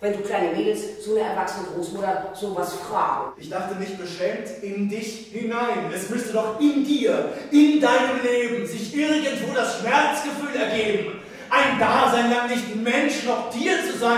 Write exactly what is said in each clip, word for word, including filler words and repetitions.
wenn du kleine Mädels so eine erwachsene Großmutter sowas fragen. Ich dachte nicht beschämt in dich hinein. Es müsste doch in dir, in deinem Leben sich irgendwo das Schmerzgefühl ergeben. Ein Dasein lang nicht Mensch noch Tier zu sein.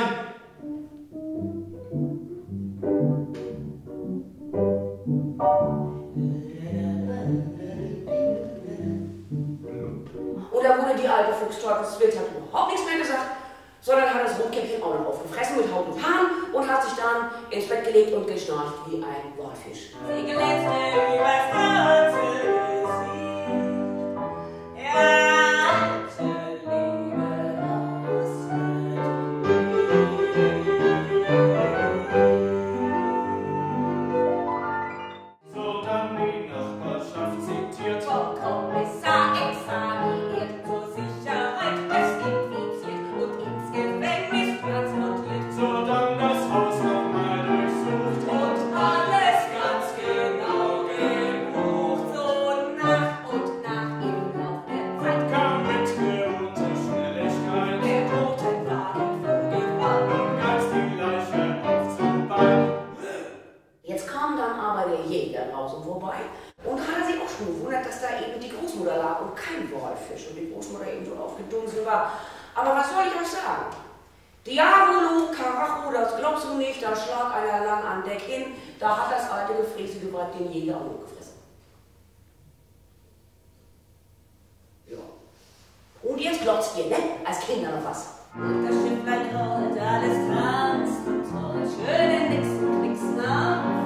Und da wurde die alte Fuchsteufelswild, hat überhaupt nichts mehr gesagt, sondern hat das Rotkäppchen auch noch aufgefressen mit Haut und Haaren und hat sich dann ins Bett gelegt und geschnarcht wie ein Walfisch. Sie glänzte übers ganze Gesicht. Ja, alte Liebe ausgeht. So dann die Nachbarschaft zitiert. Vom Kommissar examiniert, zur Sicherheit es infiziert und ins Gefängnis transportiert. So dann das Haus nochmal durchsucht. Und alles ganz genau gebucht. So nach und nach im Lauf der Zeit Kam mit gewohnter Schnelligkeit der Botenwagen vorgefahren. und ganz die Leiche aufzubauen. Jetzt kam dann aber der Jäger draußen vorbei und hat sich auch schon gewundert, dass da eben die Großmutter lag und kein Walfisch und die Großmutter eben so aufgedunsen war. Aber was soll ich euch sagen? Diavolo, Karacho, das glaubst du nicht, da schlag einer lang an Deck hin, da hat das alte gefräßige Weib den Jäger auch noch gefressen. Ja. Und jetzt glotzt ihr, ne? Als Kinder noch was. Und das Schifflein rollt, alles tanzt und toll. Schöne Nix und Nix nach.